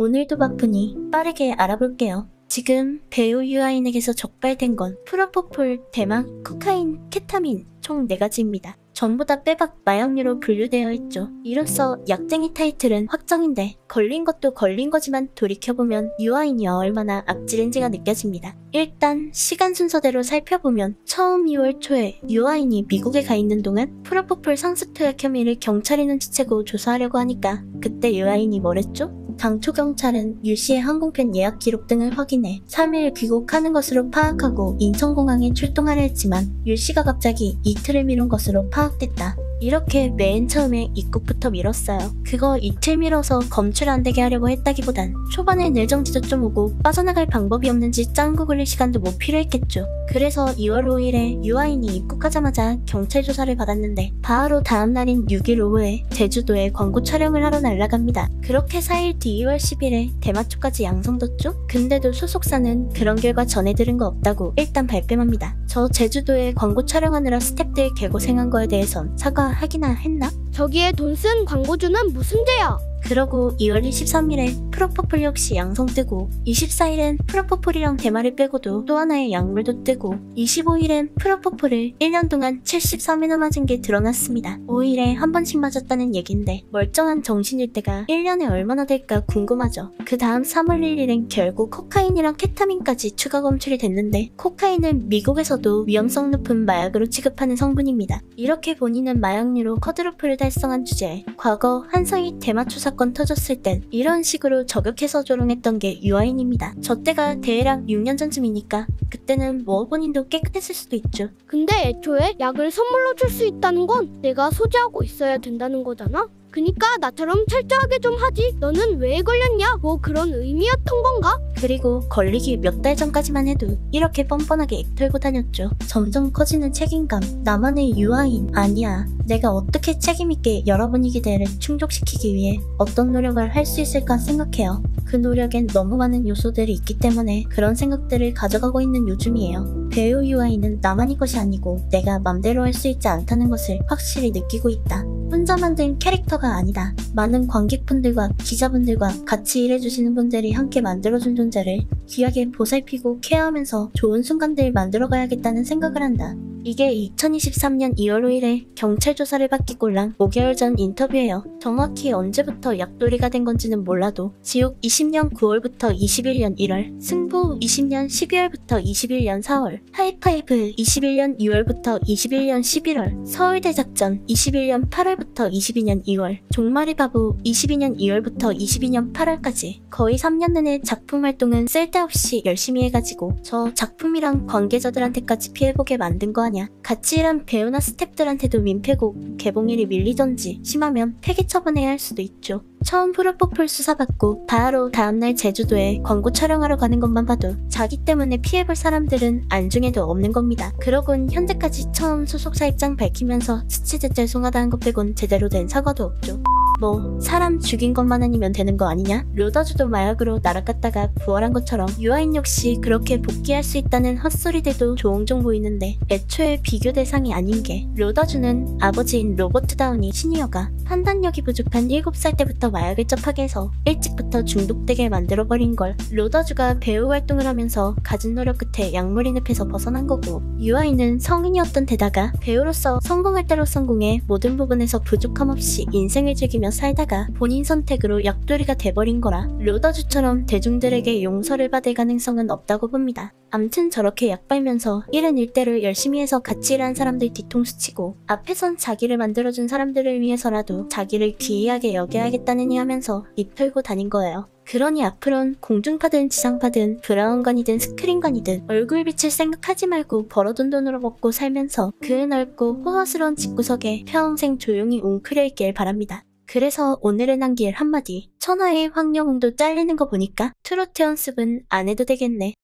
오늘도 바쁘니 빠르게 알아볼게요. 지금 배우 유아인에게서 적발된 건 프로포폴, 대망, 코카인, 케타민 총 4가지입니다. 전부 다 빼박 마약류로 분류되어 있죠. 이로써 약쟁이 타이틀은 확정인데 걸린 것도 걸린 거지만 돌이켜보면 유아인이 얼마나 악질인지가 느껴집니다. 일단 시간 순서대로 살펴보면 처음 2월 초에 유아인이 미국에 가 있는 동안 프로포폴 상습 투약 혐의를 경찰이 눈치채고 조사하려고 하니까 그때 유아인이 뭐랬죠? 당초 경찰은 유씨의 항공편 예약 기록 등을 확인해 3일 귀국하는 것으로 파악하고 인천공항에 출동하려 했지만 유씨가 갑자기 이틀을 미룬 것으로 파악됐다. 이렇게 맨 처음에 입국부터 미뤘어요. 그거 이틀 미뤄서 검출 안 되게 하려고 했다기보단 초반에 뇌정지도 좀 오고 빠져나갈 방법이 없는지 짱구 굴릴 시간도 못 필요했겠죠. 그래서 2월 5일에 유아인이 입국하자마자 경찰 조사를 받았는데 바로 다음날인 6일 오후에 제주도에 광고 촬영을 하러 날아갑니다. 그렇게 4일 뒤 2월 10일에 대마초까지 양성됐죠? 근데도 소속사는 그런 결과 전해 들은 거 없다고 일단 발뺌합니다. 저 제주도에 광고 촬영하느라 스태프들 개고생한 거에 대해선 사과하기나 했나? 저기에 돈 쓴 광고주는 무슨 죄야? 그러고 2월 23일에 프로포폴 역시 양성 뜨고 24일엔 프로포폴이랑 대마를 빼고도 또 하나의 약물도 뜨고 25일엔 프로포폴을 1년 동안 73회나 맞은 게 드러났습니다. 5일에 한 번씩 맞았다는 얘긴데 멀쩡한 정신일 때가 1년에 얼마나 될까 궁금하죠. 그 다음 3월 1일엔 결국 코카인이랑 케타민까지 추가 검출이 됐는데 코카인은 미국에서도 위험성 높은 마약으로 취급하는 성분입니다. 이렇게 본인은 마약류로 쿼드루플을 달성한 주제에 과거 한성이 대마초 사건 터졌을 땐 이런 식으로 저격해서 조롱했던 게 유아인입니다. 저 때가 대략 6년 전쯤이니까 그때는 뭐 본인도 깨끗했을 수도 있죠. 근데 애초에 약을 선물로 줄 수 있다는 건 내가 소지하고 있어야 된다는 거잖아? 그니까 나처럼 철저하게 좀 하지. 너는 왜 걸렸냐? 뭐 그런 의미였던 건가? 그리고 걸리기 몇 달 전까지만 해도 이렇게 뻔뻔하게 액 털고 다녔죠. 점점 커지는 책임감. 나만의 유아인 아니야. 내가 어떻게 책임있게 여러분의 기대를 충족시키기 위해 어떤 노력을 할 수 있을까 생각해요. 그 노력엔 너무 많은 요소들이 있기 때문에 그런 생각들을 가져가고 있는 요즘이에요. 배우 유아인은 나만의 것이 아니고 내가 맘대로 할 수 있지 않다는 것을 확실히 느끼고 있다. 혼자 만든 캐릭터가 아니다. 많은 관객분들과 기자분들과 같이 일해주시는 분들이 함께 만들어준 존재를 귀하게 보살피고 케어하면서 좋은 순간들을 만들어가야겠다는 생각을 한다. 이게 2023년 2월 5일에 경찰 조사를 받기 꼴랑 5개월 전 인터뷰예요. 정확히 언제부터 약돌이가 된 건지는 몰라도 지옥 20년 9월부터 21년 1월, 승부 20년 12월부터 21년 4월, 하이파이브 21년 6월부터 21년 11월, 서울대 작전 21년 8월부터 22년 2월, 종마리 바보 22년 2월부터 22년 8월까지 거의 3년 내내 작품 활동은 쓸데없이 열심히 해가지고 저 작품이랑 관계자들한테까지 피해보게 만든 거 아냐. 같이 일한 배우나 스태프들한테도 민폐고 개봉일이 밀리던지 심하면 폐기 처분해야 할 수도 있죠. 처음 프로포폴 수사받고 바로 다음날 제주도에 광고 촬영하러 가는 것만 봐도 자기 때문에 피해볼 사람들은 안중에도 없는 겁니다. 그러곤 현재까지 처음 소속사 입장 밝히면서 스치듯 죄송하다는 것 빼곤 제대로 된 사과도 없죠. 뭐 사람 죽인 것만 아니면 되는 거 아니냐? 로다주도 마약으로 날아갔다가 부활한 것처럼 유아인 역시 그렇게 복귀할 수 있다는 헛소리들도 종종 보이는데 애초에 비교 대상이 아닌 게 로다주는 아버지인 로버트 다우니 시니어가 판단력이 부족한 7살 때부터 마약을 접하게 해서 일찍부터 중독되게 만들어버린 걸 로다주가 배우 활동을 하면서 가진 노력 끝에 약물인 늪에서 벗어난 거고 유아인은 성인이었던 데다가 배우로서 성공할 대로 성공해 모든 부분에서 부족함 없이 인생을 즐기며 살다가 본인 선택으로 약돌이가 돼버린 거라 로다주처럼 대중들에게 용서를 받을 가능성은 없다고 봅니다. 암튼 저렇게 약 빨면서 일은 일대로 열심히 해서 같이 일한 사람들 뒤통수 치고 앞에선 자기를 만들어준 사람들을 위해서라도 자기를 귀하게 여겨야겠다느니 하면서 입 털고 다닌 거예요. 그러니 앞으론 공중파든 지상파든 브라운관이든 스크린관이든 얼굴 비칠 생각하지 말고 벌어둔 돈으로 먹고 살면서 그 넓고 호화스러운 집구석에 평생 조용히 웅크려 있길 바랍니다. 그래서 오늘은 남길 한마디. 천하의 황영웅도 잘리는 거 보니까 트로트 연습은 안 해도 되겠네.